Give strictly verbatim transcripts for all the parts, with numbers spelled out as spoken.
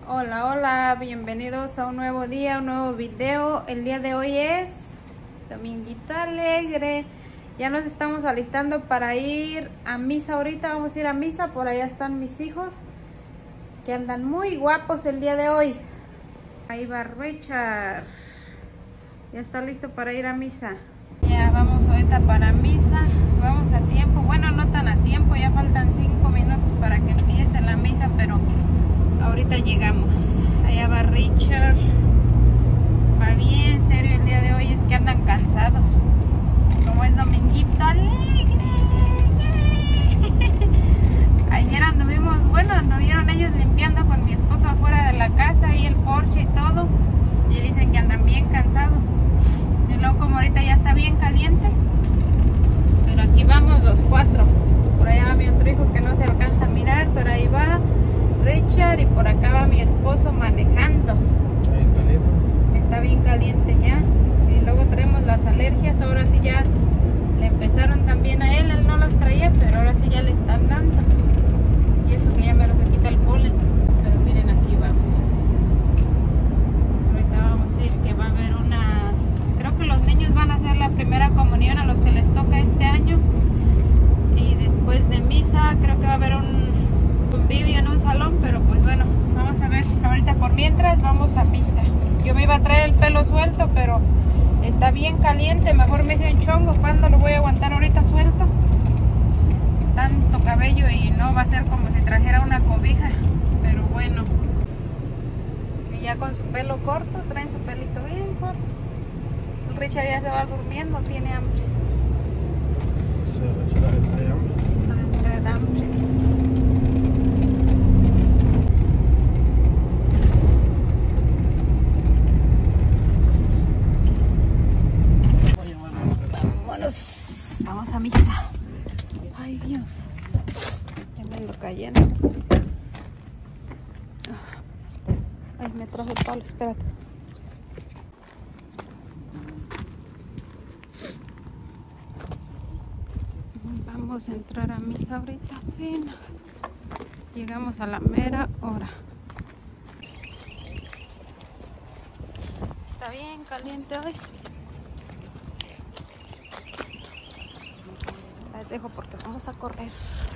Hola, hola, bienvenidos a un nuevo día, un nuevo video. El día de hoy es Dominguito Alegre. Ya nos estamos alistando para ir a misa ahorita. Vamos a ir a misa, por allá están mis hijos, que andan muy guapos el día de hoy. Ahí va Richard. Ya está listo para ir a misa. Ya vamos ahorita para misa. Vamos a tiempo, bueno, no tan a tiempo, ya faltan cinco minutos para que empiece la misa, pero ahorita llegamos. Allá va Richard. Va bien serio el día de hoy, es que andan cansados. Como es Dominguito Alegre. Ayer anduvimos, bueno, anduvieron ellos limpiando con mi esposo afuera de la casa y el porche y todo. Y dicen que andan bien cansados. Y luego como ahorita ya está bien caliente. Pero aquí vamos los cuatro. Por allá va mi otro hijo que no se alcanza a mirar, pero ahí va Richard y por acá va mi esposo manejando. Bien caliente. Está bien caliente ya. Y luego traemos las alergias. Ahora sí ya le empezaron también a él. Él no las traía, pero ahora sí ya le están dando. Y eso que ya me lo se quita el polen. Pero miren, aquí vamos. Ahorita vamos a ir que va a haber una... Creo que los niños van a hacer la primera comunión a los que les toca este año. Y después de misa creo que va a haber un convivio en un salón, pero pues bueno, vamos a ver. Ahorita por mientras vamos a misa. Yo me iba a traer el pelo suelto, pero está bien caliente, mejor me hice un chongo. ¿Cuándo lo voy a aguantar ahorita suelto? Tanto cabello y no va a ser como si trajera una cobija, pero bueno. Y ya con su pelo corto, traen su pelito bien corto. El Richard ya se va durmiendo, tiene hambre. Sí, Richard trae hambre. Hambre, hambre. Vamos a misa. Ay, Dios. Ya me lo cayendo. Ay, me traje el palo, espérate. Vamos a entrar a misa ahorita apenas. Llegamos a la mera hora. Está bien caliente hoy. Les dejo porque vamos a correr.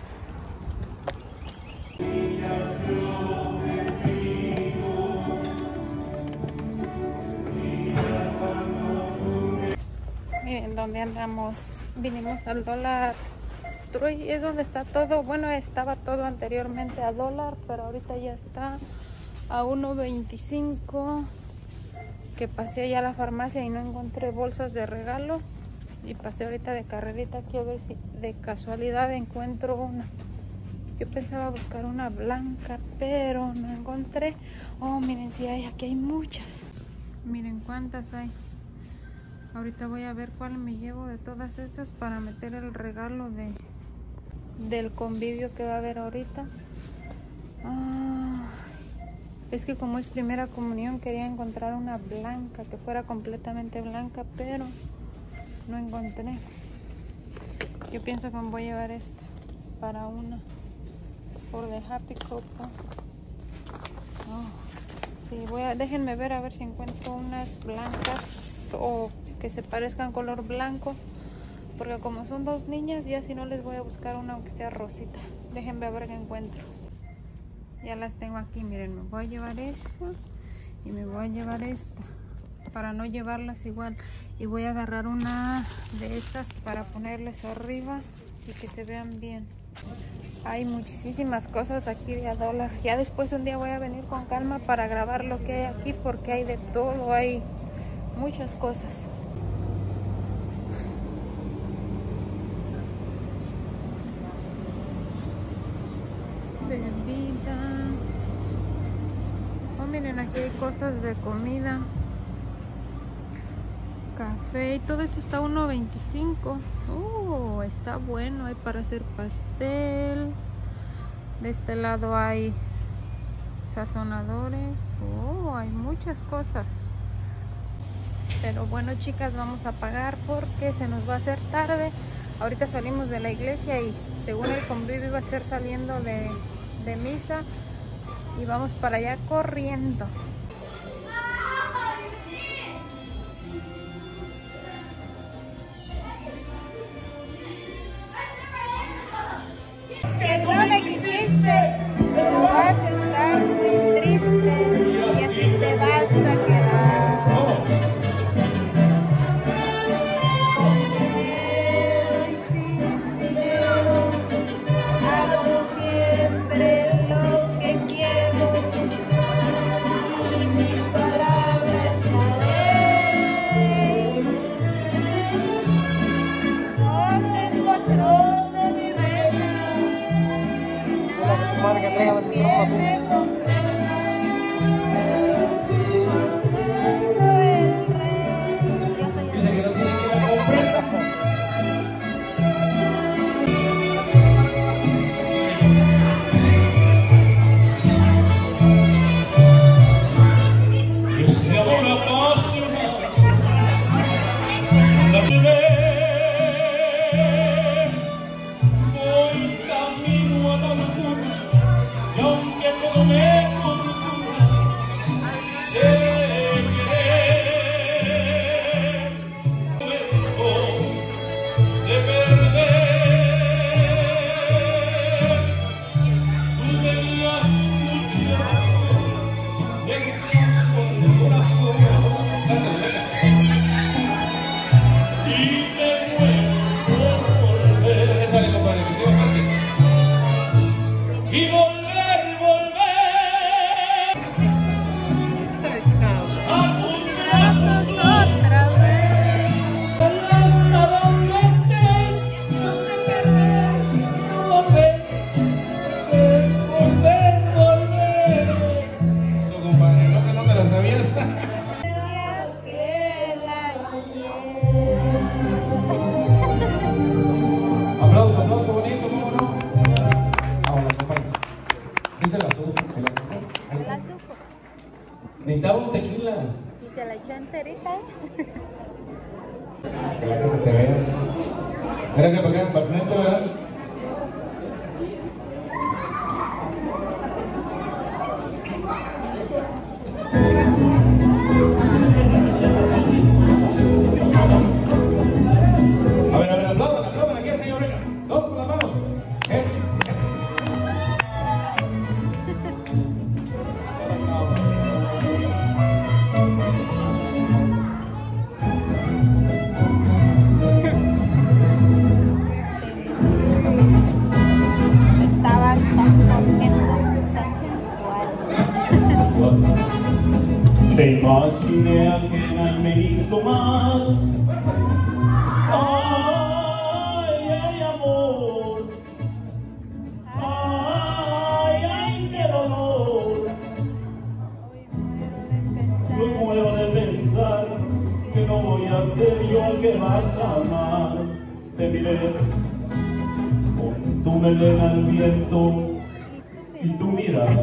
Miren dónde andamos. Vinimos al Dollar Tree, es donde está todo. Bueno, estaba todo anteriormente a dólar, pero ahorita ya está a uno veinticinco. Que pasé allá a la farmacia y no encontré bolsas de regalo. Y pasé ahorita de carrerita aquí a ver si de casualidad encuentro una. Yo pensaba buscar una blanca, pero no encontré. Oh, miren si hay, aquí hay muchas. Miren cuántas hay. Ahorita voy a ver cuál me llevo de todas esas para meter el regalo de del convivio que va a haber ahorita. Ah, es que como es primera comunión quería encontrar una blanca, que fuera completamente blanca, pero no encontré. Yo pienso que me voy a llevar esta para una por The Happy Couple. Oh, sí, voy a, déjenme ver a ver si encuentro unas blancas o que se parezcan color blanco, porque como son dos niñas, ya si no les voy a buscar una aunque sea rosita. Déjenme ver qué encuentro. Ya las tengo aquí, miren, me voy a llevar esta y me voy a llevar esta para no llevarlas igual, y voy a agarrar una de estas para ponerles arriba y que se vean bien. Hay muchísimas cosas aquí de a dólar. Ya después un día voy a venir con calma para grabar lo que hay aquí, porque hay de todo, hay muchas cosas. Bebidas. Oh, miren, aquí hay cosas de comida. Café, y todo esto está a uno veinticinco. Oh, está bueno. Hay para hacer pastel. De este lado hay sazonadores. Oh, hay muchas cosas. Pero bueno, chicas, vamos a pagar porque se nos va a hacer tarde. Ahorita salimos de la iglesia y según el convivio iba a ser saliendo de, de misa. y vamos para allá corriendo. Que no me quisiste, pero vas a estar muy triste y así te vas a quedar. Y sin dinero hago siempre lo que quiero y mi palabra es la ley. No tengo otro de mi reina. Madre que traiga de mi ropa, tú. Dice que no tiene que ir a comprar. Y ese amor apasionado, la primera. Voy camino a la locura. Y aunque todo me tortura, sé querer, momento de perder. Tú tenías mucha razón, de canso al corazón, y me muero por volver. Déjale, compadre, que te va a y volver. Aplauso, aplauso bonito, ¿cómo no? Ahora, compañero. ¿Qué se la supo? ¿Se la supo? Se la supo. Necesitaba un tequila. Y se la echó enterita, ¿eh? Que la gente te vea. Era que para acá, para el frente, ¿verdad? A ver, a ver, aplaudan, aplaudan aquí, señor. Todos con las manos. ¿Eh? Estabas tan contento, tan sensual. Te imaginé ajena y me hizo mal. Ay, ay, amor. Ay, ay, qué dolor. Yo muero de pensar que no voy a ser yo el que vas a amar. Te miré con tu melena al viento y tu mirada.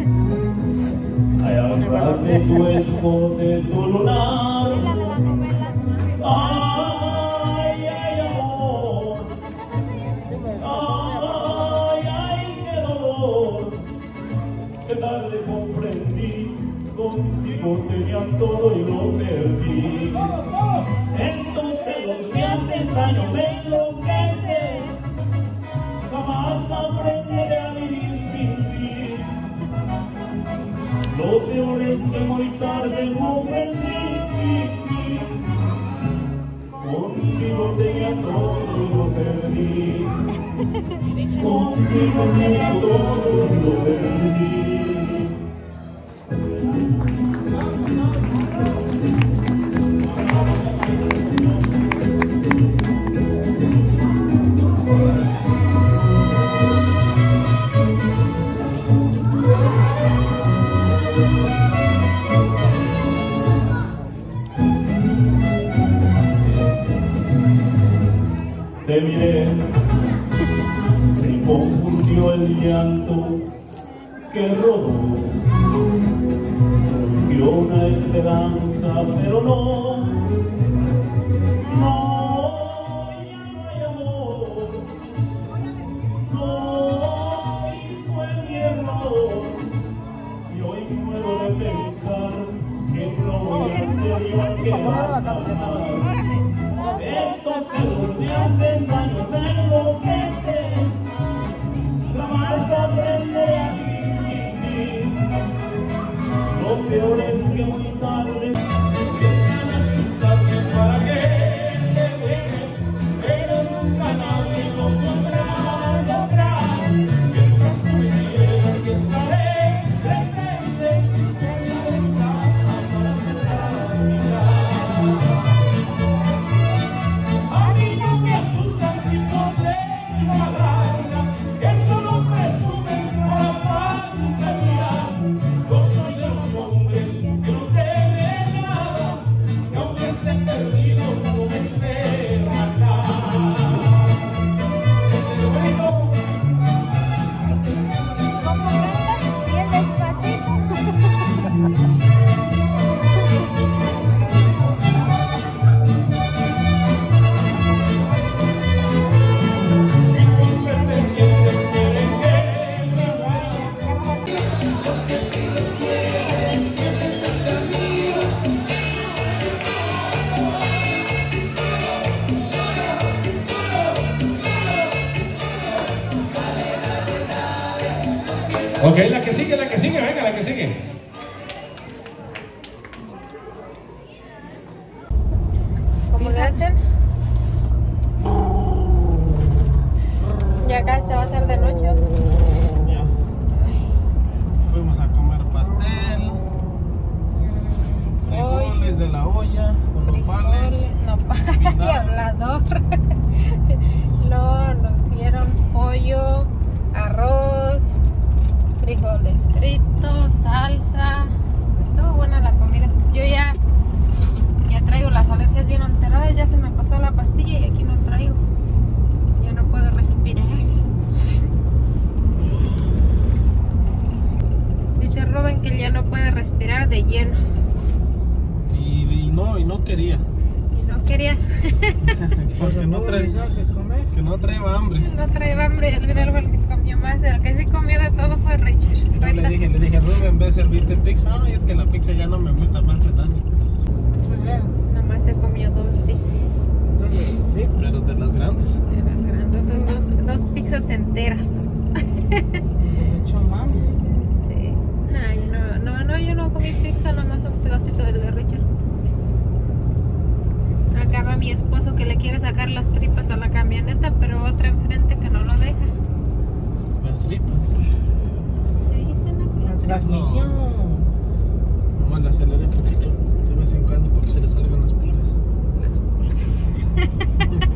Allá atrás de tu escote, tu lunar. La de la novela. Ay, ay, amor. Ay, ay, qué dolor. Qué tarde comprendí, contigo tenía todo y lo perdí. Estos celos me hacen daño, me enloquecen. Jamás aprenderé a vivir sin ti. Lo peor es que muy tarde comprendí, sí, sí. Contigo tenía todo y lo perdí. Contigo tenía todo y lo perdí. Te miré, se confundió el llanto que rodó, surgió una esperanza, pero no, no, ya no hay amor, no, y fue mi error, puedo de pensar que no voy a ser yo el que vas a amar. Estos celos me hacen daño, me enloquecen. Jamás aprenderé a vivir sin ti. Lo peor es que muy tarde piensan asustarme para que te deje, pero nunca nadie lo podrá lograr. Mientras tú me quieras, que estaré presente en casa para poder mirar. A mí no me asustan tipos de larga que solo presumen por aparte mirar. Yo soy de los hombres que no temen nada, que aunque esté perdido no me sé rajar. Este bonito. ¿Cómo cantas? Bien despacito. Ok, la que sigue, la que sigue, venga, la que sigue. ¿Cómo le hacen? Ya casi se va a hacer de noche. Ya. Fuimos a comer pastel, frijoles de la olla con nopales. Nopales y hablador. No, nos dieron pollo, arroz, frijoles fritos, salsa. Estuvo buena la comida. Yo ya, ya traigo las alergias bien alteradas. Ya se me pasó la pastilla y aquí no traigo. Ya no puedo respirar. Dice Rubén que ya no puede respirar de lleno. Y, y no, y no quería. Y no quería. Porque no trae, que no traía hambre. No traía hambre. El final fue el que comió más. El que sí comió de todo fue Richard. Yo le Ahorita- dije, le dije, Rubén, ve a servirte pizza. Ay, es que la pizza ya no me gusta, me hace daño. Nomás se comió dos, dice. Pero de las grandes. De las grandes, dos, dos pizzas enteras. Sí. Nah, yo no, no, no, yo no comí pizza, nomás un pedacito del de Richard. Acá va mi esposo que le quiere sacar las tripas a la camioneta, pero otra enfrente que no lo deja. Las tripas. ¿Sí dijiste no? Las tripas. Transmisión. Nomás le aceleré un poquito de vez en cuando porque se le salgan las pulgas. Las pulgas.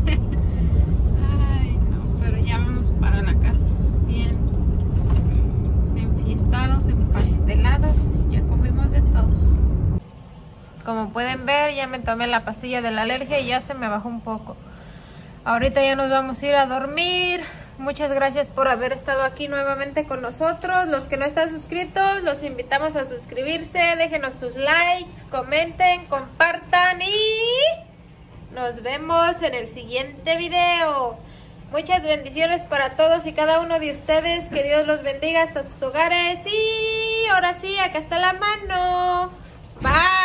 Ay, no, pero ya vamos para la casa. Bien enfiestados, empastelados, ya comimos de todo. Como pueden ver, ya me tomé la pastilla de la alergia y ya se me bajó un poco. Ahorita ya nos vamos a ir a dormir. Muchas gracias por haber estado aquí nuevamente con nosotros. Los que no están suscritos, los invitamos a suscribirse. Déjenos sus likes, comenten, compartan y nos vemos en el siguiente video. Muchas bendiciones para todos y cada uno de ustedes. Que Dios los bendiga hasta sus hogares. Y ahora sí, acá está la mano. Bye.